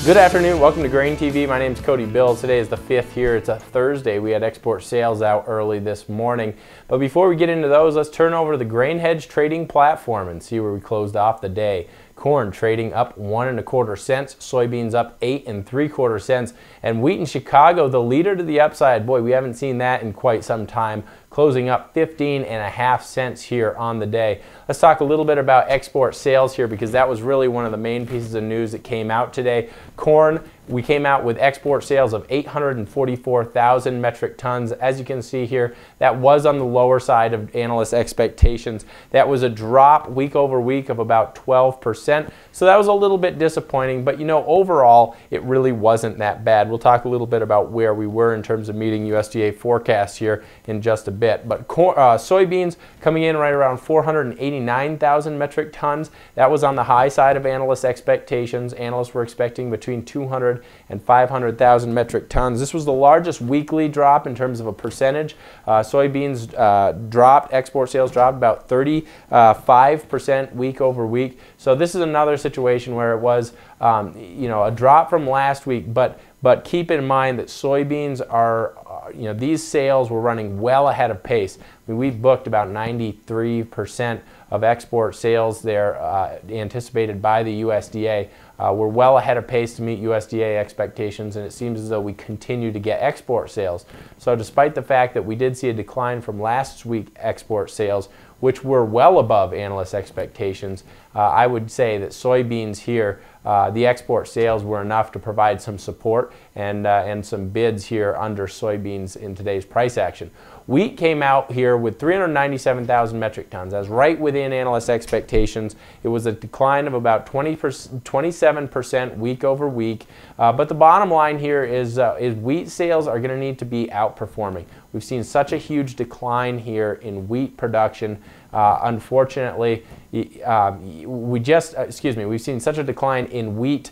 Good afternoon, welcome to Grain TV. My name is Cody Bills. Today is the 5th here. It's a Thursday. We had export sales out early this morning. But before we get into those, let's turn over to the Grain Hedge trading platform and see where we closed off the day. Corn trading up 1 1/4 cents, soybeans up 8 3/4 cents, and wheat in Chicago, the leader to the upside. Boy, we haven't seen that in quite some time, closing up 15.5 cents here on the day. Let's talk a little bit about export sales here because that was really one of the main pieces of news that came out today. Corn, we came out with export sales of 844,000 metric tons. As you can see here, that was on the lower side of analyst expectations. That was a drop week over week of about 12%. So that was a little bit disappointing, but you know, overall, it really wasn't that bad. We'll talk a little bit about where we were in terms of meeting USDA forecasts here in just a bit. But soybeans coming in right around 489,000 metric tons. That was on the high side of analyst expectations. Analysts were expecting between 200 and 500,000 metric tons. This was the largest weekly drop in terms of a percentage. Soybeans dropped, export sales dropped about 35% week over week. So this is another situation where it was you know, a drop from last week, but keep in mind that soybeans are, you know, these sales were running well ahead of pace. I mean, we've booked about 93% of export sales there anticipated by the USDA. We're well ahead of pace to meet USDA expectations, and it seems as though we continue to get export sales. So despite the fact that we did see a decline from last week's export sales, which were well above analyst expectations, I would say that soybeans here, the export sales were enough to provide some support and some bids here under soybeans in today's price action. Wheat came out here with 397,000 metric tons. That's right within analyst expectations. It was a decline of about 27% week over week. But the bottom line here is wheat sales are going to need to be outperforming. We've seen such a huge decline here in wheat production. Unfortunately, we've seen such a decline in wheat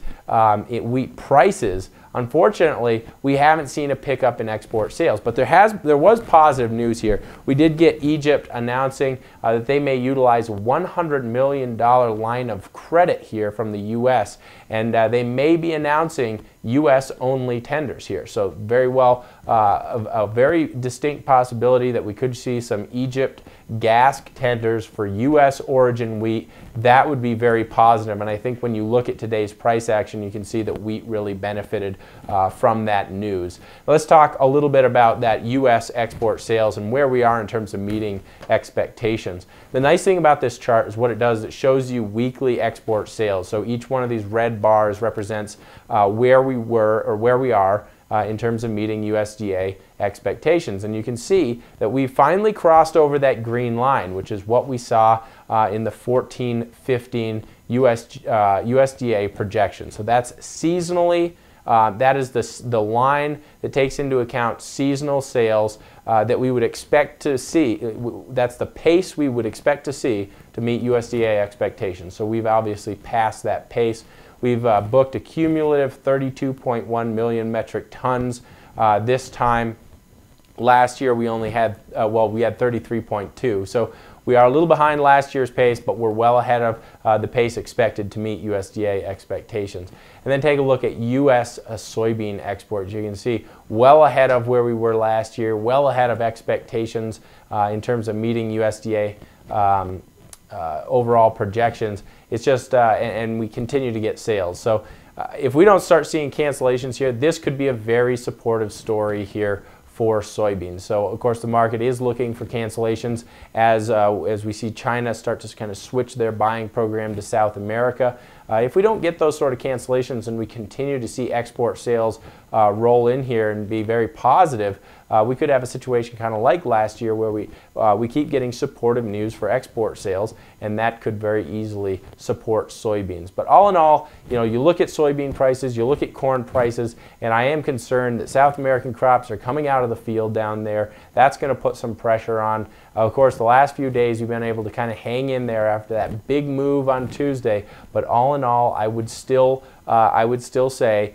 prices. Unfortunately, we haven't seen a pickup in export sales, but there was positive news here. We did get Egypt announcing that they may utilize a $100 million line of credit here from the U.S., and they may be announcing U.S.-only tenders here. So very well, a very distinct possibility that we could see some Egypt gas tenders for U.S. origin wheat. That would be very positive, and I think when you look at today's price action, you can see that wheat really benefited from that news. Let's talk a little bit about that U.S. export sales and where we are in terms of meeting expectations. The nice thing about this chart is what it does, it shows you weekly export sales. So each one of these red bars represents where we were or where we are in terms of meeting USDA expectations. And you can see that we finally crossed over that green line, which is what we saw in the 14-15 USDA projection. So that's seasonally, that is the line that takes into account seasonal sales that we would expect to see. That's the pace we would expect to see to meet USDA expectations. So we've obviously passed that pace. We've booked a cumulative 32.1 million metric tons this time. Last year we only had, we had 33.2. So we are a little behind last year's pace, but we're well ahead of the pace expected to meet USDA expectations. And then take a look at U.S. soybean exports. You can see well ahead of where we were last year, well ahead of expectations in terms of meeting USDA overall projections. It's just, and we continue to get sales. So if we don't start seeing cancellations here, this could be a very supportive story here for soybeans. So of course the market is looking for cancellations as we see China start to kind of switch their buying program to South America. If we don't get those sort of cancellations and we continue to see export sales roll in here and be very positive, we could have a situation kind of like last year where we keep getting supportive news for export sales, and that could very easily support soybeans. But all in all, you know, you look at soybean prices, you look at corn prices, and I am concerned that South American crops are coming out of the field down there. That's going to put some pressure on. Of course, the last few days we've been able to kind of hang in there after that big move on Tuesday, but all in all, I would still say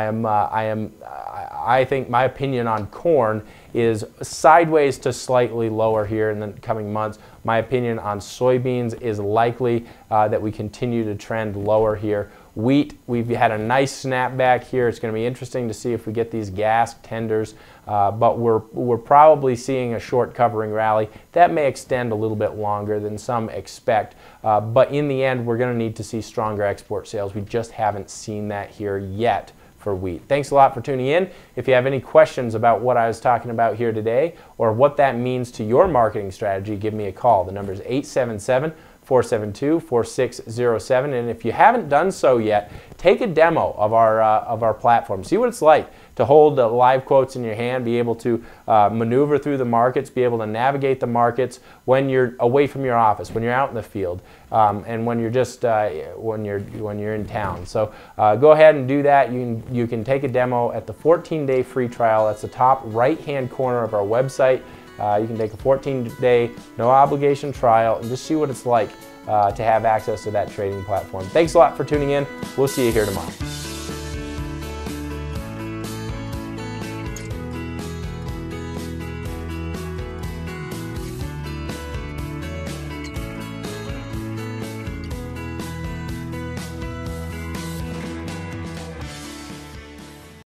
I think my opinion on corn is sideways to slightly lower here in the coming months. My opinion on soybeans is likely that we continue to trend lower here. Wheat, we've had a nice snapback here. It's going to be interesting to see if we get these gas tenders, but we're probably seeing a short covering rally. That may extend a little bit longer than some expect, but in the end, we're going to need to see stronger export sales. We just haven't seen that here yet for wheat. Thanks a lot for tuning in. If you have any questions about what I was talking about here today or what that means to your marketing strategy, give me a call. The number is 877-472-4607, and if you haven't done so yet, take a demo of our platform. See what it's like to hold live quotes in your hand, be able to maneuver through the markets, be able to navigate the markets when you're away from your office, when you're out in the field, and when you're just when you're in town. So go ahead and do that. You can take a demo at the 14-day free trial. That's the top right-hand corner of our website. You can take a 14-day, no obligation trial and just see what it's like to have access to that trading platform. Thanks a lot for tuning in. We'll see you here tomorrow.